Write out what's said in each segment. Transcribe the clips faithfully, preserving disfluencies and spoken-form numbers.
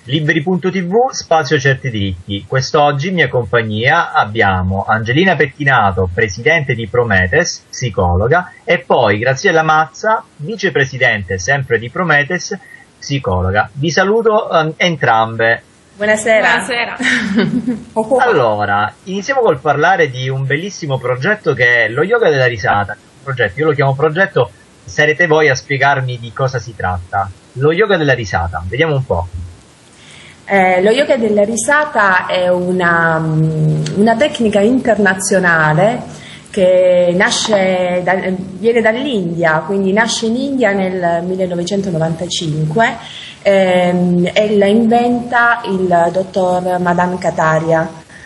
Liberi punto tv, spazio certi diritti. Quest'oggi in mia compagnia abbiamo Angelina Pettinato, presidente di Prometes, psicologa, e poi Graziella Mazza, vicepresidente sempre di Prometes, psicologa. Vi saluto um, entrambe. Buonasera. Buonasera. Allora, iniziamo col parlare di un bellissimo progetto che è lo yoga della risata. Progetto, io lo chiamo progetto, sarete voi a spiegarmi di cosa si tratta. Lo yoga della risata, vediamo un po'. Eh, lo yoga della risata è una, una tecnica internazionale che nasce da, viene dall'India, quindi nasce in India nel millenovecentonovantacinque ehm, e la inventa il dottor Madan Kataria,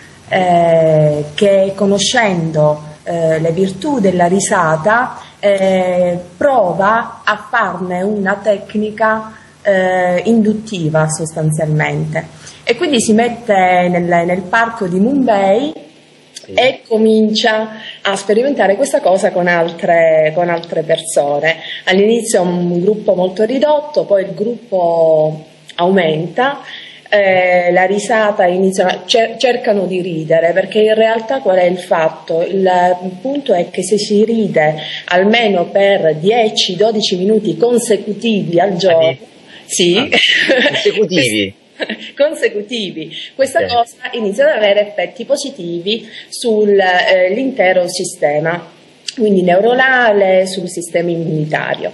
eh, che conoscendo eh, le virtù della risata eh, prova a farne una tecnica Eh, induttiva sostanzialmente, e quindi si mette nel, nel parco di Mumbai sì. e comincia a sperimentare questa cosa con altre, con altre persone. All'inizio un gruppo molto ridotto, poi il gruppo aumenta, eh, la risata inizia, cer- cercano di ridere, perché in realtà qual è il fatto? Il punto è che se si ride almeno per dieci dodici minuti consecutivi al giorno, sì, ah, consecutivi. consecutivi. Questa okay. cosa inizia ad avere effetti positivi sull'intero eh, sistema, quindi neuronale, sul sistema immunitario.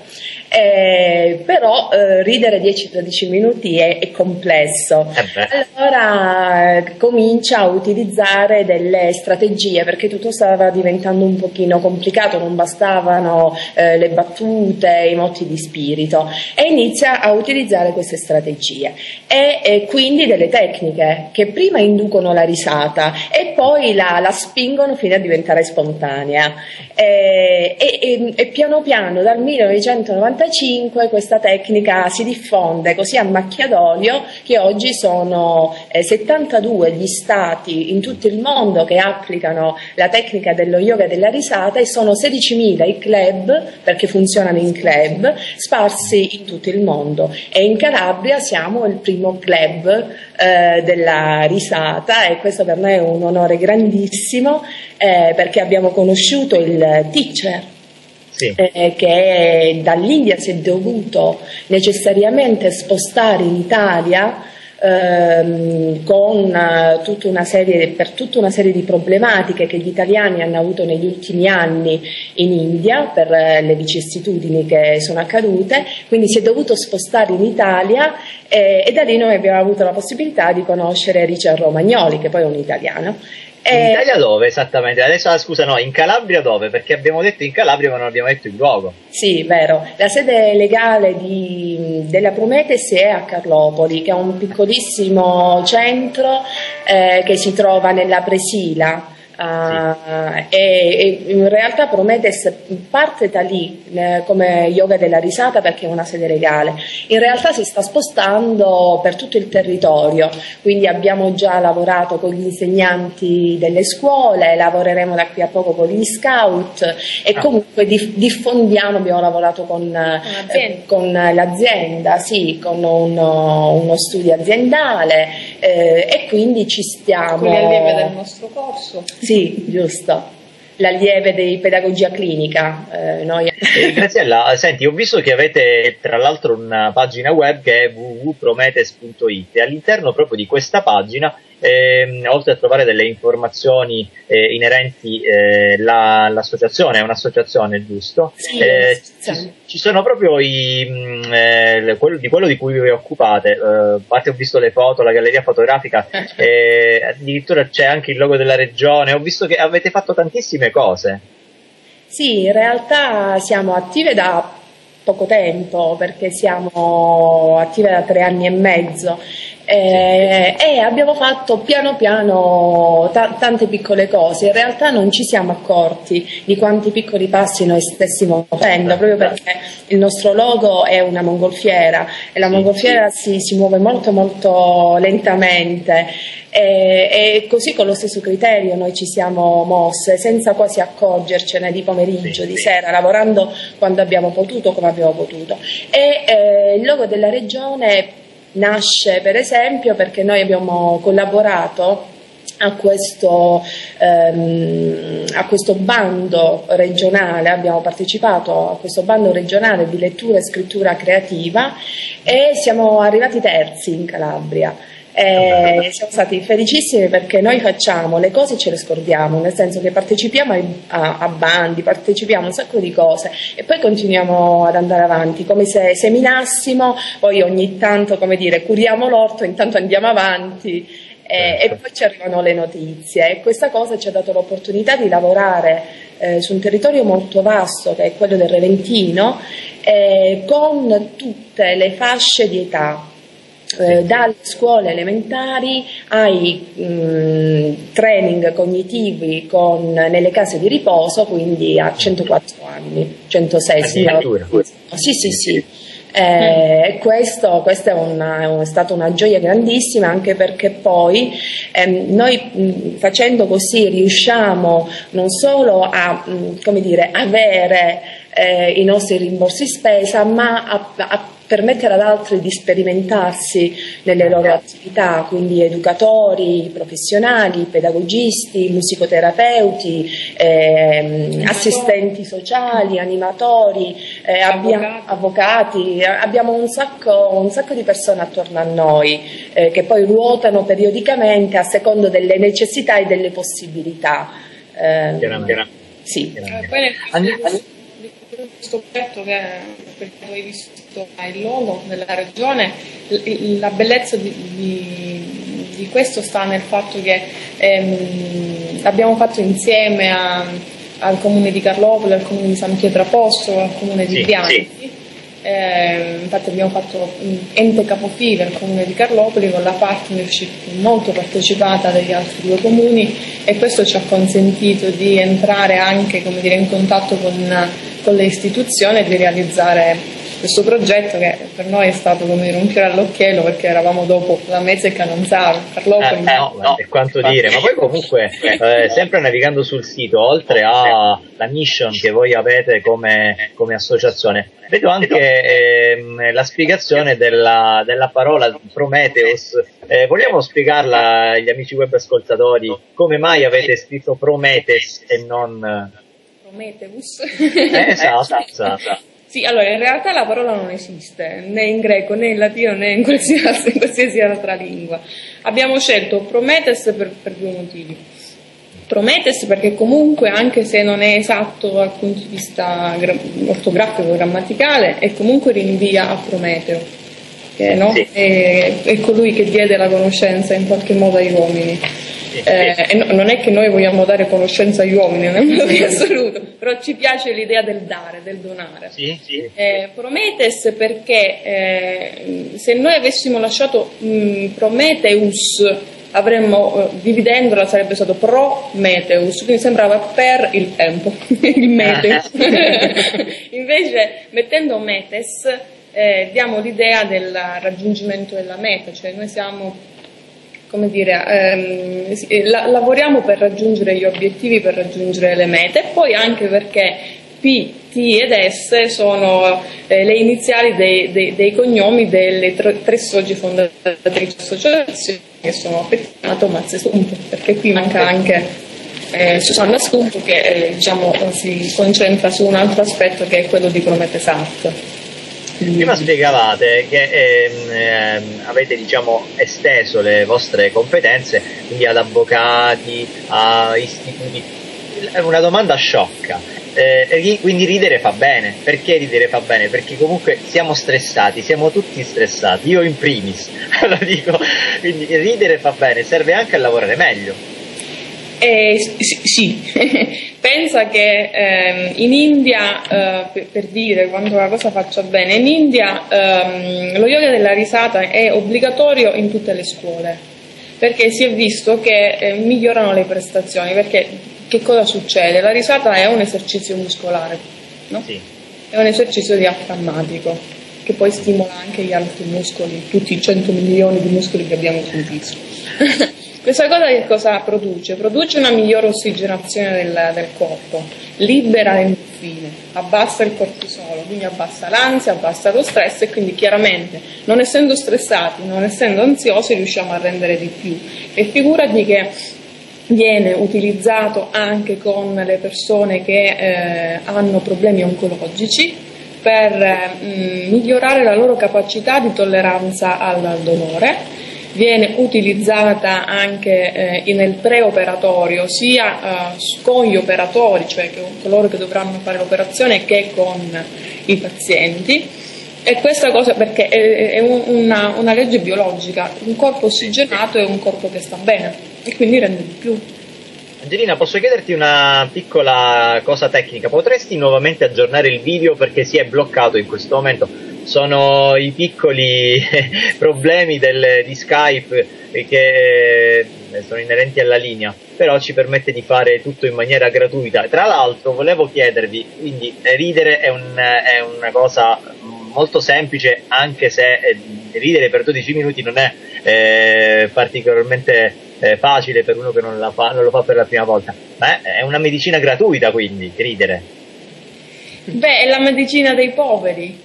Eh, però eh, ridere dieci dodici minuti è, è complesso, eh allora eh, comincia a utilizzare delle strategie, perché tutto stava diventando un pochino complicato, non bastavano eh, le battute, i motti di spirito, e inizia a utilizzare queste strategie e, e quindi delle tecniche che prima inducono la risata e poi la, la spingono fino a diventare spontanea, e, e, e piano piano dal millenovecentonovantacinque questa tecnica si diffonde così a macchia d'olio che oggi sono eh, settantadue gli stati in tutto il mondo che applicano la tecnica dello yoga della risata, e sono sedicimila i club, perché funzionano in club, sparsi in tutto il mondo, e in Calabria siamo il primo club eh, della risata, e questo per noi è un onore grandissimo, eh, perché abbiamo conosciuto il teacher Sì. Eh, che dall'India si è dovuto necessariamente spostare in Italia ehm, con uh, tutta una serie, per tutta una serie di problematiche che gli italiani hanno avuto negli ultimi anni in India per uh, le vicissitudini che sono accadute, quindi si è dovuto spostare in Italia, eh, e da lì noi abbiamo avuto la possibilità di conoscere Richard Romagnoli, che poi è un italiano. In Italia dove esattamente? Adesso ah, scusa, no, in Calabria dove? Perché abbiamo detto in Calabria ma non abbiamo detto il luogo. Sì, vero. La sede legale di, della Prometes è a Carlopoli, che è un piccolissimo centro eh, che si trova nella Presila. Uh, sì. e, e in realtà Prometes parte da lì eh, come yoga della risata, perché è una sede legale. In realtà si sta spostando per tutto il territorio, quindi abbiamo già lavorato con gli insegnanti delle scuole, lavoreremo da qui a poco con gli scout, e ah. comunque dif- diffondiamo, abbiamo lavorato con, eh, con l'azienda, sì, con uno, uno studio aziendale, eh, e quindi ci stiamo... Con le allieve del nostro corso. Sì, giusto. L'allieve di pedagogia clinica. Eh, noi... eh, Graziella, senti, ho visto che avete tra l'altro una pagina web che è w w w punto prometes punto i t, e all'interno proprio di questa pagina, eh, oltre a trovare delle informazioni eh, inerenti eh, la, l'associazione, è un'associazione, giusto? Sì, eh, ci, ci sono proprio i, mh, eh, quello, di quello di cui vi occupate, eh, a parte ho visto le foto, la galleria fotografica, eh, addirittura c'è anche il logo della regione, ho visto che avete fatto tantissime cose. Sì, in realtà siamo attive da poco tempo, perché siamo attive da tre anni e mezzo, eh, e abbiamo fatto piano piano t- tante piccole cose. In realtà non ci siamo accorti di quanti piccoli passi noi stessimo facendo, proprio perché il nostro logo è una mongolfiera, e la mongolfiera si, si muove molto molto lentamente, e, e così con lo stesso criterio noi ci siamo mosse senza quasi accorgercene, di pomeriggio, di sera, lavorando quando abbiamo potuto, come abbiamo potuto. E eh, il logo della regione nasce per esempio perché noi abbiamo collaborato a questo, ehm, a questo bando regionale, abbiamo partecipato a questo bando regionale di lettura e scrittura creativa e siamo arrivati terzi in Calabria. E siamo stati felicissimi perché noi facciamo le cose e ce le scordiamo, nel senso che partecipiamo a, a bandi, partecipiamo a un sacco di cose e poi continuiamo ad andare avanti come se seminassimo, poi ogni tanto, come dire, curiamo l'orto, intanto andiamo avanti. E, e poi ci arrivano le notizie e questa cosa ci ha dato l'opportunità di lavorare eh, su un territorio molto vasto che è quello del Reventino eh, con tutte le fasce di età. Eh, dalle scuole elementari ai mh, training cognitivi con, nelle case di riposo, quindi a centoquattro anni, centosei, sì, sì, sì, sì. Eh, questo, questa è, una, è stata una gioia grandissima anche perché poi ehm, noi mh, facendo così riusciamo non solo a mh, come dire, avere eh, i nostri rimborsi spesa ma a, a permettere ad altri di sperimentarsi nelle loro attività, quindi educatori, professionali, pedagogisti, musicoterapeuti, ehm, assistenti sociali, animatori, eh, abbiamo, avvocati, abbiamo un sacco, un sacco di persone attorno a noi eh, che poi ruotano periodicamente a secondo delle necessità e delle possibilità. Eh, Chiaramente. Sì. Eh, poi nel questo progetto che perché hai visto il logo della regione, la bellezza di, di, di questo sta nel fatto che ehm, l'abbiamo fatto insieme a, al comune di Carlopoli, al comune di San Pietraposto, al comune di sì, Bianchi. Sì. Eh, infatti abbiamo fatto um, ente capofila al comune di Carlopoli con la partnership molto partecipata dagli altri due comuni e questo ci ha consentito di entrare anche, come dire, in contatto con, con le istituzioni e di realizzare questo progetto che per noi è stato come dire, un fiore all'occhiello perché eravamo dopo la mezza e Canonzaro, Carlopoli. Eh, no, no, è quanto dire, ma poi comunque eh, sempre navigando sul sito, oltre alla mission che voi avete come, come associazione, vedo anche ehm, la spiegazione della, della parola Prometheus. Eh, vogliamo spiegarla agli amici web ascoltatori come mai avete scritto Prometheus e non Prometheus? Eh, esatto, esatto. Sì, allora in realtà la parola non esiste né in greco né in latino né in qualsiasi, in qualsiasi altra lingua. Abbiamo scelto Prometheus per, per due motivi. Prometheus perché comunque, anche se non è esatto dal punto di vista gra- ortografico, grammaticale, è comunque rinvia a Prometeo, che no? Sì. è, è colui che diede la conoscenza in qualche modo agli uomini. Eh, e no, non è che noi vogliamo dare conoscenza agli uomini nel modo di assoluto, però ci piace l'idea del dare, del donare. Sì, sì. Eh, Prometheus perché eh, se noi avessimo lasciato mh, Prometheus avremmo, eh, dividendola sarebbe stato Prometheus, quindi sembrava per il tempo, il mete. Invece mettendo Metes eh, diamo l'idea del raggiungimento della meta, cioè noi siamo, come dire, ehm, la, lavoriamo per raggiungere gli obiettivi, per raggiungere le mete, e poi anche perché P, T ed S sono eh, le iniziali dei, dei, dei cognomi delle tre, tre soci fondatrici associazioni che sono Pettinato, Mazza e Stumpo, perché qui manca anche eh, Susanna Stumpo che eh, diciamo, si concentra su un altro aspetto che è quello di Prometheus Art. Prima spiegavate che ehm, ehm, avete diciamo esteso le vostre competenze quindi ad avvocati, a istituti. È una domanda sciocca, eh, quindi ridere fa bene. Perché ridere fa bene? Perché comunque siamo stressati, siamo tutti stressati, io in primis lo dico, quindi ridere fa bene, serve anche a lavorare meglio. Eh, sì, sì. Pensa che ehm, in India, eh, per, per dire quando la cosa faccia bene, in India ehm, lo yoga della risata è obbligatorio in tutte le scuole, perché si è visto che eh, migliorano le prestazioni, perché che cosa succede? La risata è un esercizio muscolare, no? Sì. È un esercizio diaframmatico, che poi stimola anche gli altri muscoli, tutti i cento milioni di muscoli che abbiamo sul viso. Questa cosa che cosa produce? Produce una migliore ossigenazione del, del corpo, libera le endorfine, abbassa il cortisolo, quindi abbassa l'ansia, abbassa lo stress, e quindi chiaramente, non essendo stressati, non essendo ansiosi, riusciamo a rendere di più. E figurati che viene utilizzato anche con le persone che eh, hanno problemi oncologici per mh, migliorare la loro capacità di tolleranza al dolore. Viene utilizzata anche eh, nel preoperatorio, sia eh, con gli operatori, cioè con coloro che dovranno fare l'operazione, che con i pazienti. E questa cosa perché è, è un, una, una legge biologica: un corpo ossigenato è un corpo che sta bene e quindi rende di più. Angelina, posso chiederti una piccola cosa tecnica? Potresti nuovamente aggiornare il video perché si è bloccato in questo momento? Sono i piccoli problemi del, di Skype che sono inerenti alla linea, però ci permette di fare tutto in maniera gratuita. Tra l'altro volevo chiedervi, quindi ridere è, un, è una cosa molto semplice, anche se ridere per dodici minuti non è eh, particolarmente eh, facile per uno che non, la fa, non lo fa per la prima volta, ma è una medicina gratuita, quindi ridere. Beh, è la medicina dei poveri.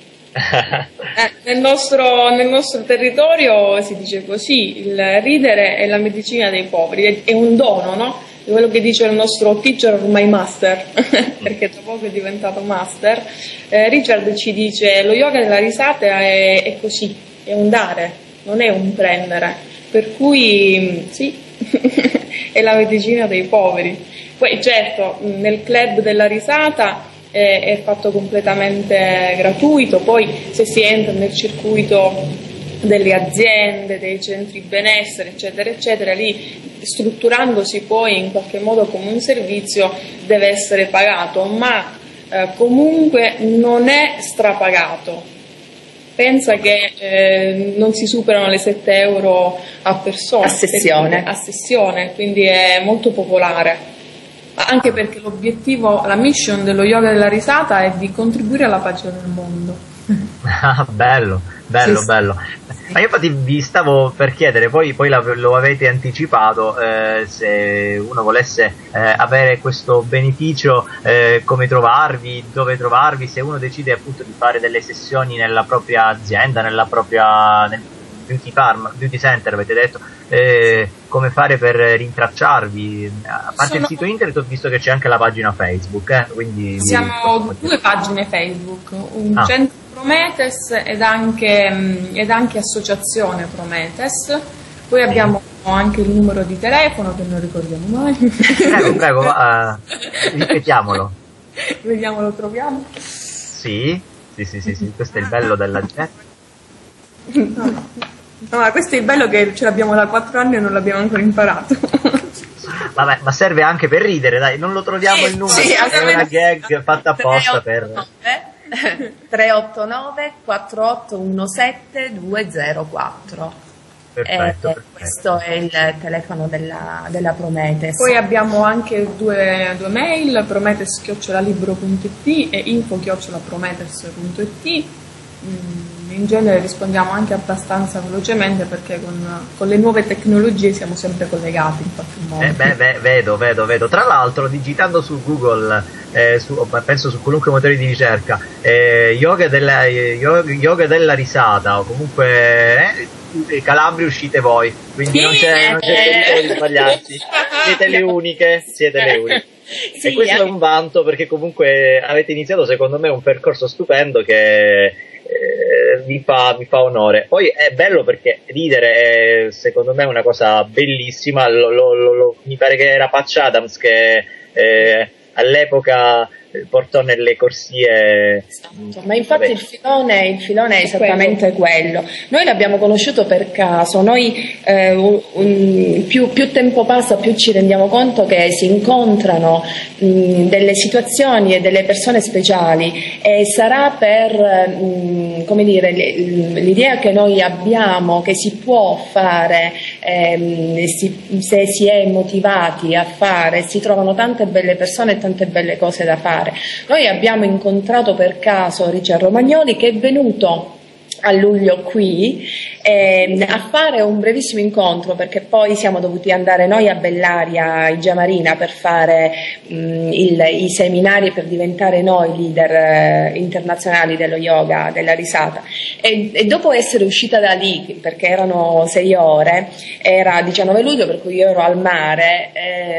Eh, nel, nostro, nel nostro territorio si dice così: il ridere è la medicina dei poveri, è, è un dono, no? È quello che dice il nostro teacher, ormai master, perché tra poco è diventato master. eh, Richard ci dice: lo yoga della risata è, è così, è un dare, non è un prendere, per cui sì, è la medicina dei poveri. Poi certo, nel club della risata è fatto completamente gratuito, poi se si entra nel circuito delle aziende, dei centri benessere, eccetera, eccetera, lì strutturandosi poi in qualche modo come un servizio deve essere pagato, ma eh, comunque non è strapagato. Pensa che eh, non si superano le sette euro a persona, a sessione. a sessione, quindi è molto popolare. Anche perché l'obiettivo, la mission dello yoga della risata è di contribuire alla pace nel mondo. Ah, bello, bello, sì, bello. Sì. Ma io infatti vi stavo per chiedere, poi, poi lo avete anticipato, eh, se uno volesse eh, avere questo beneficio, eh, come trovarvi, dove trovarvi, se uno decide appunto di fare delle sessioni nella propria azienda, nella propria... Nel, Beauty Farm, Beauty Center avete detto, eh, come fare per rintracciarvi? A parte Sono... il sito internet, ho visto che c'è anche la pagina Facebook, eh, quindi siamo due pagine Facebook, un ah. centro Prometes ed anche, ed anche associazione Prometes. Poi abbiamo sì. anche il numero di telefono che non ricordiamo mai. Prego, prego, uh, ripetiamolo. Vediamo, lo troviamo. Sì, sì, sì, sì, sì, questo è il bello della gente. No. No, ma questo è il bello, che ce l'abbiamo da quattro anni e non l'abbiamo ancora imparato. Vabbè, ma serve anche per ridere, dai, non lo troviamo sì, il numero, sì, è una gag fatta apposta per... tre otto nove quattro otto uno sette due zero quattro. Perfetto, eh, perfetto. Questo è il telefono della, della Prometes. Poi abbiamo anche due, due mail, prometes chiocciola libro punto it e info chiocciola prometes punto it. In genere rispondiamo anche abbastanza velocemente perché con, con le nuove tecnologie siamo sempre collegati in qualche modo. Eh, beh, beh, vedo, vedo, vedo. Tra l'altro, digitando su Google, eh, su, penso su qualunque motore di ricerca, eh, yoga, della, yoga, yoga della risata o comunque eh, Calabria uscite voi, quindi sì, non c'è, non c'è pericolo di sbagliarsi. Siete le uniche, siete le uniche. Sì, e questo anche... è un vanto, perché comunque avete iniziato secondo me un percorso stupendo che eh, vi, fa, vi fa onore. Poi è bello perché ridere è secondo me una cosa bellissima. Lo, lo, lo, mi pare che era Patch Adams che eh, all'epoca portò nelle corsie. Ma infatti il filone, il filone è esattamente quello. Noi l'abbiamo conosciuto per caso. Noi eh, un, un, più, più tempo passa, più ci rendiamo conto che si incontrano mh, delle situazioni e delle persone speciali, e sarà per mh, come dire, l'idea che noi abbiamo che si può fare, ehm, si, se si è motivati a fare, si trovano tante belle persone e tante belle cose da fare. Noi abbiamo incontrato per caso Richard Romagnoli, che è venuto a luglio qui eh, a fare un brevissimo incontro, perché poi siamo dovuti andare noi a Bellaria, in Giamarina, per fare mh, il, i seminari per diventare noi leader eh, internazionali dello yoga, della risata, e, e dopo essere uscita da lì, perché erano sei ore, era diciannove luglio, per cui io ero al mare,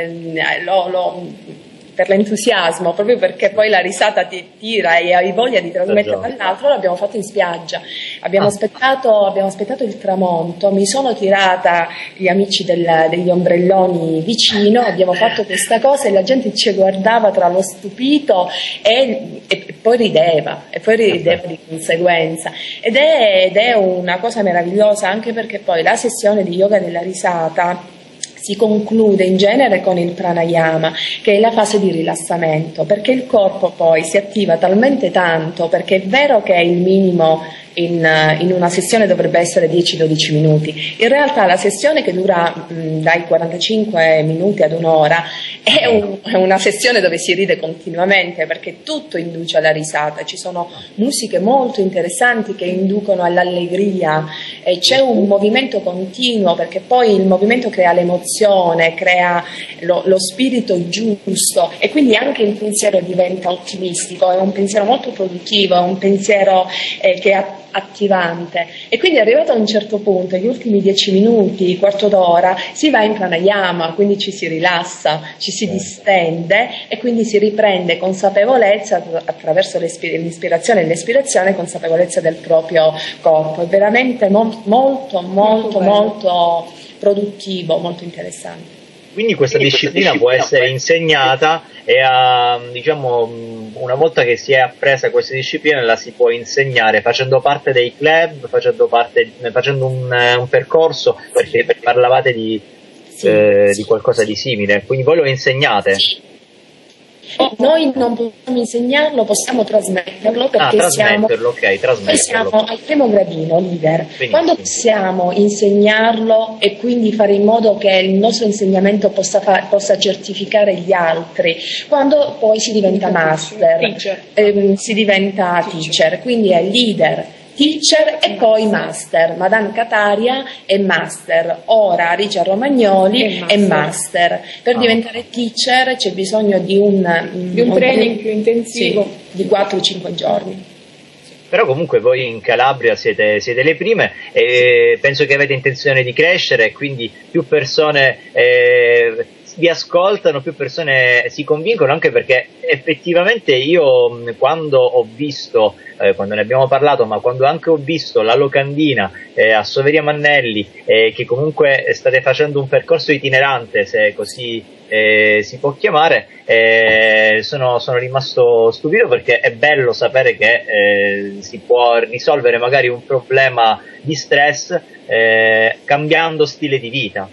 eh, lo, lo per l'entusiasmo, proprio perché poi la risata ti tira e hai voglia di trasmettere all'altro, l'abbiamo fatto in spiaggia. Abbiamo, ah. aspettato, abbiamo aspettato il tramonto, mi sono tirata gli amici del, degli ombrelloni vicino, abbiamo fatto questa cosa e la gente ci guardava tra lo stupito e, e poi rideva, e poi rideva di conseguenza. Ed è, ed è una cosa meravigliosa, anche perché poi la sessione di yoga della risata si conclude in genere con il pranayama, che è la fase di rilassamento, perché il corpo poi si attiva talmente tanto, perché è vero che è il minimo in, in una sessione dovrebbe essere dieci dodici minuti, in realtà la sessione, che dura mh, dai quarantacinque minuti ad un'ora, è, un, è una sessione dove si ride continuamente, perché tutto induce alla risata, ci sono musiche molto interessanti che inducono all'allegria, e c'è un movimento continuo, perché poi il movimento crea l'emozione, crea lo, lo spirito giusto, e quindi anche il pensiero diventa ottimistico, è un pensiero molto produttivo, è un pensiero eh, che ha attivante, e quindi arrivato a un certo punto, gli ultimi dieci minuti, quarto d'ora, si va in pranayama, quindi ci si rilassa, ci si distende e quindi si riprende consapevolezza attraverso l'ispirazione e l'espirazione, consapevolezza del proprio corpo. È veramente mo- molto molto molto produttivo, molto interessante. Quindi questa disciplina può essere insegnata e a, diciamo, una volta che si è appresa questa disciplina la si può insegnare facendo parte dei club, facendo, parte, facendo un, un percorso, perché parlavate di, sì, eh, sì, di qualcosa sì. di simile, quindi voi lo insegnate? Sì. Noi non possiamo insegnarlo, possiamo trasmetterlo, perché ah, trasmetterlo, siamo, okay, trasmetterlo. siamo al primo gradino, leader. Benissimo. Quando possiamo insegnarlo e quindi fare in modo che il nostro insegnamento possa, fa- possa certificare gli altri, quando poi si diventa master, teacher. Ehm, si diventa teacher. teacher, quindi è leader, teacher e poi master. Madame Kataria è master, ora Richard Romagnoli è master. È master. Per ah. diventare teacher c'è bisogno di un, di un, un training più intensivo, sì, di quattro cinque giorni. Però comunque voi in Calabria siete, siete le prime e sì. penso che avete intenzione di crescere, e quindi più persone eh, vi ascoltano, più persone si convincono, anche perché effettivamente io quando ho visto, eh, quando ne abbiamo parlato, ma quando anche ho visto la locandina eh, a Soveria Mannelli, eh, che comunque state facendo un percorso itinerante, se così eh, si può chiamare, eh, sono, sono rimasto stupito, perché è bello sapere che eh, si può risolvere magari un problema di stress eh, cambiando stile di vita.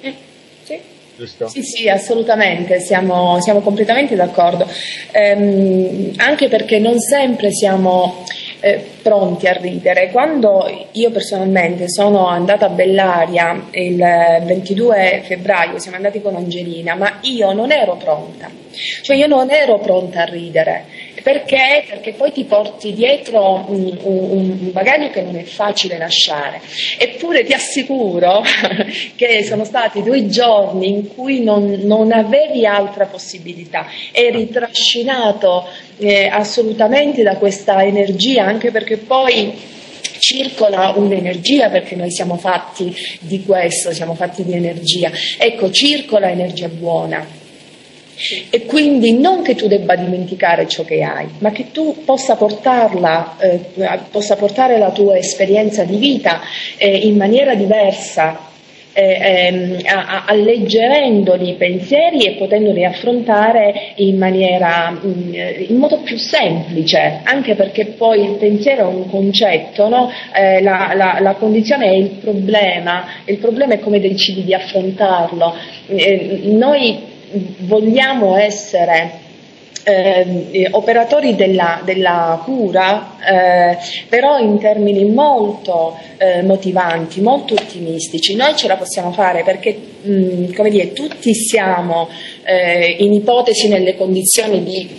Giusto? Sì, sì, assolutamente, siamo, siamo completamente d'accordo, ehm, anche perché non sempre siamo eh, pronti a ridere. Quando io personalmente sono andata a Bellaria il ventidue febbraio, siamo andati con Angelina, ma io non ero pronta, cioè io non ero pronta a ridere. Perché? Perché poi ti porti dietro un, un, un bagaglio che non è facile lasciare, eppure ti assicuro che sono stati due giorni in cui non, non avevi altra possibilità, eri trascinato eh, assolutamente da questa energia, anche perché poi circola un'energia, perché noi siamo fatti di questo, siamo fatti di energia, ecco, circola energia buona. E quindi non che tu debba dimenticare ciò che hai, ma che tu possa portarla, eh, possa portare la tua esperienza di vita eh, in maniera diversa, eh, eh, alleggerendoli i pensieri e potendoli affrontare in maniera, mh, in modo più semplice, anche perché poi il pensiero è un concetto, no? eh, la, la, la condizione è il problema, il problema è come decidi di affrontarlo. Eh, noi vogliamo essere eh, operatori della, della cura, eh, però in termini molto eh, motivanti, molto ottimistici. Noi ce la possiamo fare perché, mh, come dire, tutti siamo eh, in ipotesi nelle condizioni di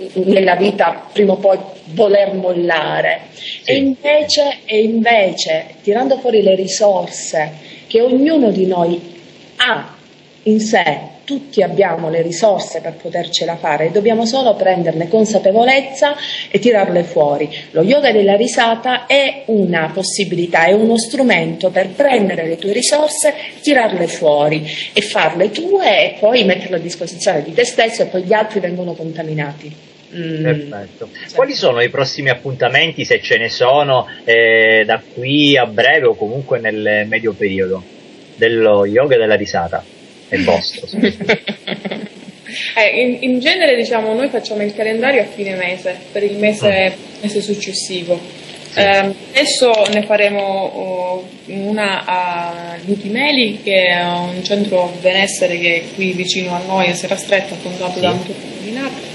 nella vita prima o poi voler mollare. Sì. E invece, e invece, tirando fuori le risorse che ognuno di noi ha in sé, tutti abbiamo le risorse per potercela fare, dobbiamo solo prenderne consapevolezza e tirarle fuori. Lo yoga della risata è una possibilità, è uno strumento per prendere le tue risorse, tirarle fuori e farle tue e poi metterle a disposizione di te stesso, e poi gli altri vengono contaminati. Mm. Perfetto. Sì. Quali sono i prossimi appuntamenti, se ce ne sono, eh, da qui a breve o comunque nel medio periodo dello yoga della risata? È vostro. eh, in, in genere, diciamo, noi facciamo il calendario a fine mese, per il mese, mm. mese successivo. Sì. Eh, adesso ne faremo uh, una a Liutimeli, che è un centro benessere che è qui vicino a noi, a Serastretta, fondato sì. da Antonio Minato.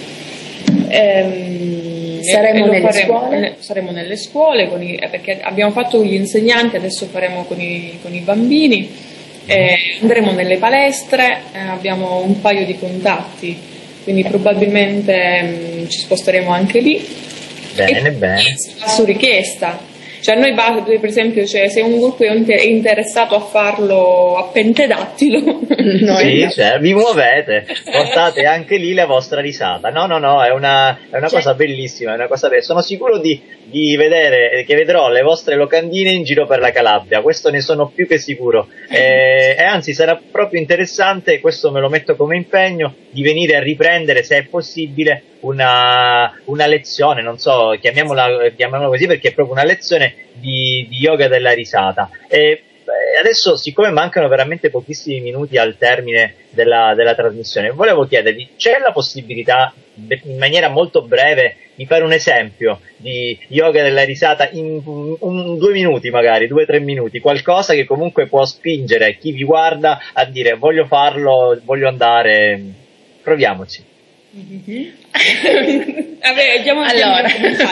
Eh, saremo, nelle faremo, scuole? saremo nelle scuole con i, perché abbiamo fatto con gli insegnanti, adesso faremo con i, con i bambini. Eh, andremo nelle palestre, eh, abbiamo un paio di contatti, quindi probabilmente mh, ci sposteremo anche lì. Bene, e bene. Su richiesta. Cioè noi, per esempio, cioè, se un gruppo è interessato a farlo a pentedattilo, sì, cioè, vi muovete, portate anche lì la vostra risata. No, no, no, è una, è una cioè. cosa bellissima, è una cosa bella. Sono sicuro di, di vedere, che vedrò le vostre locandine in giro per la Calabria, questo ne sono più che sicuro. E, e anzi sarà proprio interessante, questo me lo metto come impegno, di venire a riprendere, se è possibile, una, una lezione, non so, chiamiamola, chiamiamola così, perché è proprio una lezione di, di yoga della risata. E adesso, siccome mancano veramente pochissimi minuti al termine della, della trasmissione, volevo chiedervi, c'è la possibilità, in maniera molto breve, di fare un esempio di yoga della risata in un, un, due minuti, magari due o tre minuti, qualcosa che comunque può spingere chi vi guarda a dire voglio farlo, voglio andare, proviamoci. Mm-hmm. Vabbè, andiamo allora.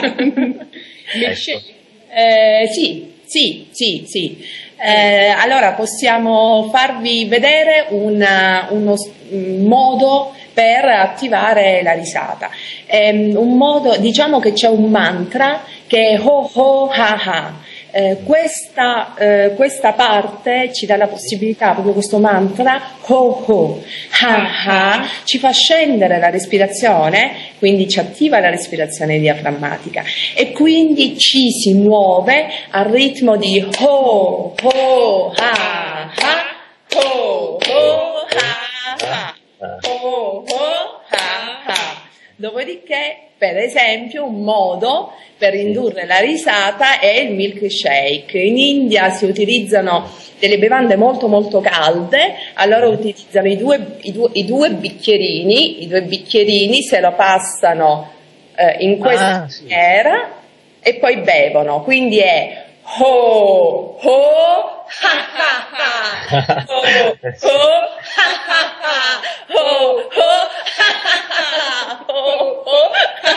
Ecco. eh, sì, sì, sì, sì. Eh, allora possiamo farvi vedere una, uno un modo per attivare la risata. Eh, un modo, diciamo che c'è un mantra che è ho ho ha ha. Eh, questa, eh, questa parte ci dà la possibilità, proprio questo mantra ho ho ha ha, ci fa scendere la respirazione, quindi ci attiva la respirazione diaframmatica e quindi ci si muove al ritmo di ho ho ha ha, ho ho ha ha, ho ho ha ha. Dopodiché, per esempio, un modo per indurre la risata è il milkshake. In India si utilizzano delle bevande molto molto calde, allora utilizzano i due, i due, i due bicchierini, i due bicchierini se lo passano eh, in questa ah, maniera sì. e poi bevono, quindi è ho ho ha ha ha, ho ho ha ha ha, ho ho ha ha ha, ho ho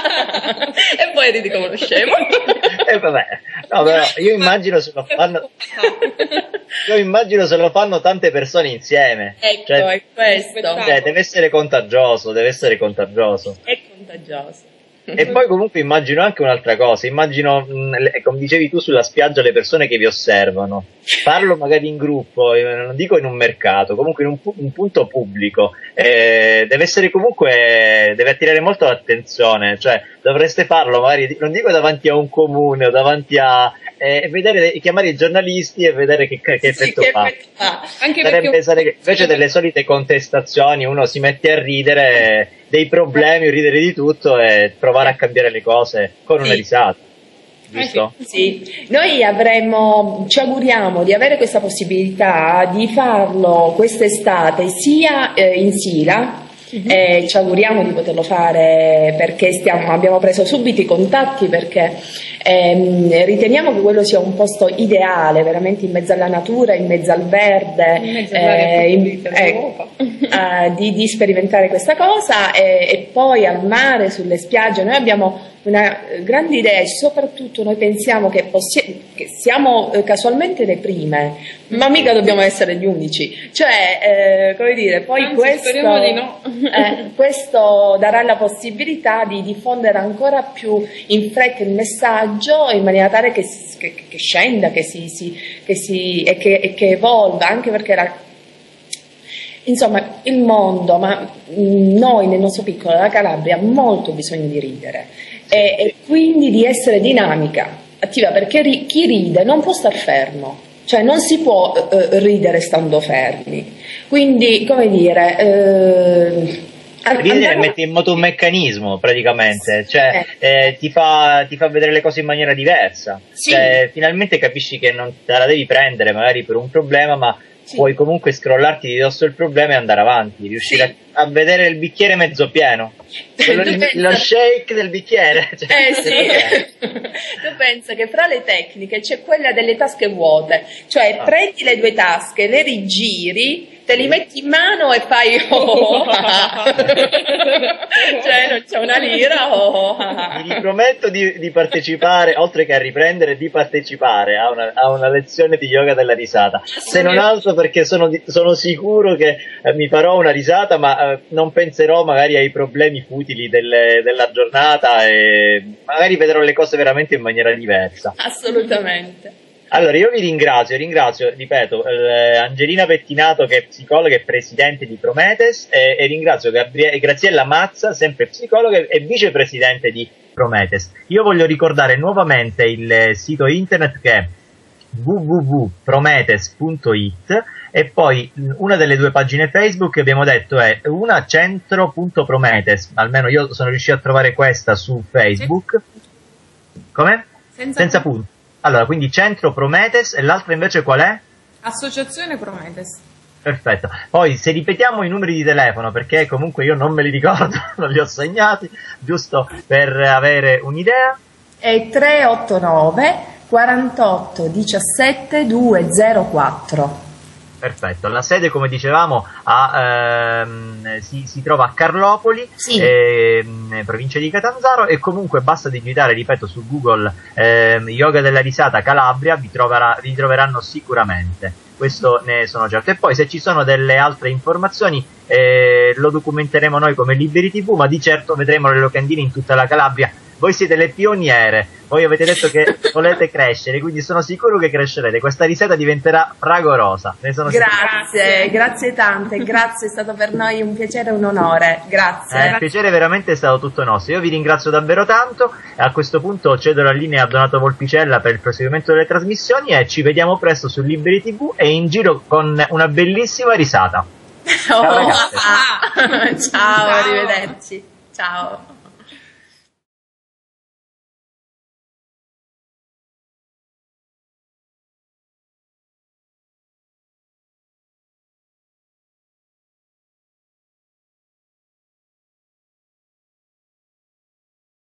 e poi ridi come uno scemo. E eh, vabbè, no, però io immagino se lo fanno io immagino se lo fanno tante persone insieme. Ecco, cioè, è questo. Cioè, deve essere contagioso, deve essere contagioso. È contagioso. E poi comunque immagino anche un'altra cosa, immagino, mh, come dicevi tu, sulla spiaggia le persone che vi osservano, farlo magari in gruppo, eh, non dico in un mercato, comunque in un, pu- un punto pubblico, eh, deve essere comunque, deve attirare molto l'attenzione, cioè dovreste farlo magari, non dico davanti a un comune o davanti a, eh, vedere, chiamare i giornalisti e vedere che, che effetto sì, fa. Che fa. Anche Sarebbe perché... che invece delle solite contestazioni uno si mette a ridere dei problemi, ridere di tutto e provare a cambiare le cose con una sì. risata, giusto? Sì, noi avremmo, ci auguriamo di avere questa possibilità di farlo quest'estate sia eh, in Sila. Uh-huh. Eh, ci auguriamo di poterlo fare perché stiamo, abbiamo preso subito i contatti perché ehm, riteniamo che quello sia un posto ideale, veramente in mezzo alla natura, in mezzo al verde, in mezzo eh, in, eh, eh, di, di sperimentare questa cosa e, e poi al mare, sulle spiagge. Noi abbiamo una grande idea, e soprattutto noi pensiamo che, che siamo eh, casualmente le prime, ma mica dobbiamo essere gli unici, cioè eh, come dire, poi Anzi, questo, di no. eh, questo darà la possibilità di diffondere ancora più in fretta il messaggio, in maniera tale che, che, che scenda, che si, si, che si, e, che, e che evolva, anche perché la Insomma, il mondo, ma noi nel nostro piccolo, la Calabria, ha molto bisogno di ridere e, e quindi di essere dinamica, attiva, perché ri, chi ride non può star fermo, cioè non si può eh, ridere stando fermi. Quindi, come dire... Eh, Ridere mette in moto un meccanismo praticamente, cioè eh, ti, fa, ti fa vedere le cose in maniera diversa, sì. Cioè, finalmente capisci che non te la devi prendere magari per un problema, ma sì, puoi comunque scrollarti di dosso il problema e andare avanti, riuscire sì. a, a vedere il bicchiere mezzo pieno, quello, lo shake del bicchiere. Cioè, eh sì, tu pensa che fra le tecniche c'è quella delle tasche vuote, cioè ah. prendi le due tasche, le rigiri, te li metti in mano e fai oh, cioè non c'è una lira oh. Vi riprometto di, di partecipare, oltre che a riprendere, di partecipare a una, a una lezione di yoga della risata, se non altro perché sono, sono sicuro che eh, mi farò una risata, ma eh, non penserò magari ai problemi futili delle, della giornata e magari vedrò le cose veramente in maniera diversa. Assolutamente. Allora io vi ringrazio, ringrazio, ripeto, eh, Angelina Pettinato, che è psicologa e presidente di Prometes, e, e ringrazio Gabrie- Graziella Mazza, sempre psicologa e vicepresidente di Prometes. Io voglio ricordare nuovamente il sito internet, che è w w w punto prometes punto i t, e poi una delle due pagine Facebook che abbiamo detto è una centro punto prometes, almeno io sono riuscito a trovare questa su Facebook. Come? Senza, Senza punti. Allora, quindi Centro Prometes, e l'altra invece qual è? Associazione Prometes. Perfetto. Poi se ripetiamo i numeri di telefono, perché comunque io non me li ricordo, non li ho segnati, giusto per avere un'idea. È tre otto nove quarantotto diciassette duecentoquattro. Perfetto, la sede, come dicevamo, a, ehm, si, si trova a Carlopoli, sì. ehm, provincia di Catanzaro, e comunque basta digitare, ripeto, su Google ehm, Yoga della risata Calabria, vi, troverà, vi troveranno sicuramente, questo ne sono certo. E poi se ci sono delle altre informazioni eh, lo documenteremo noi come Liberi tivù, ma di certo vedremo le locandine in tutta la Calabria. Voi siete le pioniere, voi avete detto che volete crescere, quindi sono sicuro che crescerete, questa risata diventerà fragorosa. Ne sono grazie, sicuro. Grazie tante, grazie, è stato per noi un piacere e un onore, grazie. Eh, il piacere veramente è stato tutto nostro, io vi ringrazio davvero tanto, e a questo punto cedo la linea a Donato Volpicella per il proseguimento delle trasmissioni, e ci vediamo presto su Liberi tivù e in giro con una bellissima risata. Ciao, oh, ciao, ciao, arrivederci, ciao.